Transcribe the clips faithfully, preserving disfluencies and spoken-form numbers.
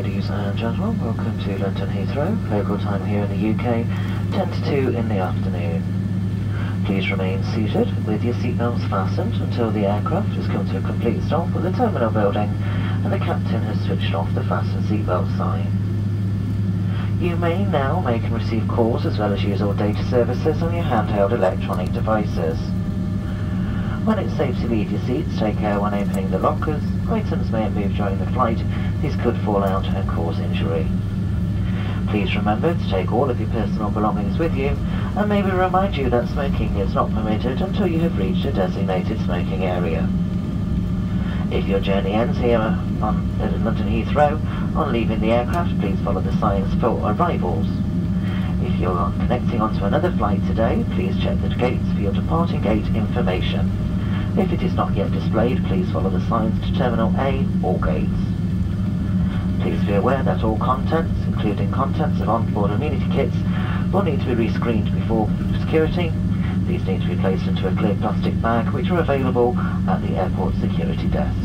Ladies and gentlemen, welcome to London Heathrow. Local time here in the U K, ten to two in the afternoon. Please remain seated with your seatbelts fastened until the aircraft has come to a complete stop at the terminal building and the captain has switched off the fasten seatbelt sign. You may now make and receive calls as well as use all data services on your handheld electronic devices. When it's safe to leave your seats, take care when opening the lockers. Items may have moved during the flight. These could fall out and cause injury. Please remember to take all of your personal belongings with you, and may we remind you that smoking is not permitted until you have reached a designated smoking area. If your journey ends here on at London Heathrow, on leaving the aircraft, please follow the signs for arrivals. If you're connecting onto another flight today, please check the gates for your departing gate information. If it is not yet displayed, please follow the signs to Terminal A or gates. Please be aware that all contents, including contents of onboard amenity kits, will need to be rescreened before security. These need to be placed into a clear plastic bag, which are available at the airport security desks.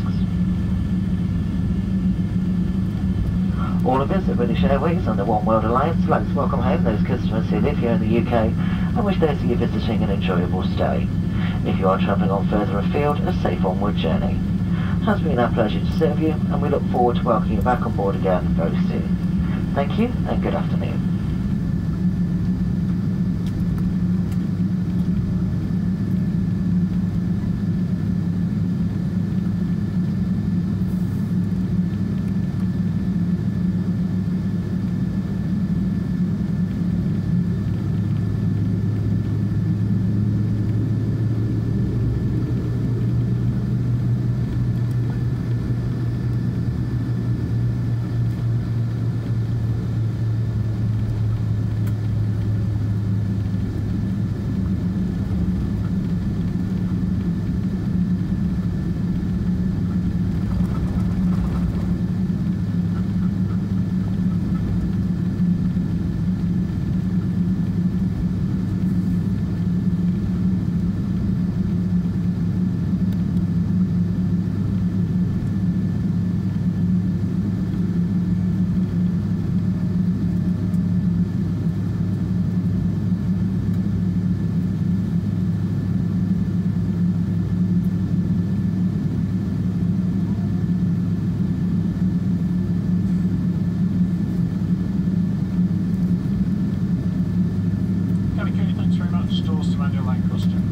All of us at British Airways and the One World Alliance would like to welcome home those customers who live here in the U K and wish those of you visiting an enjoyable stay. If you are travelling on further afield, a safe onward journey. It has been our pleasure to serve you, and we look forward to welcoming you back on board again very soon. Thank you and good afternoon. Thanks very much. Doors to Manuel Lancaster.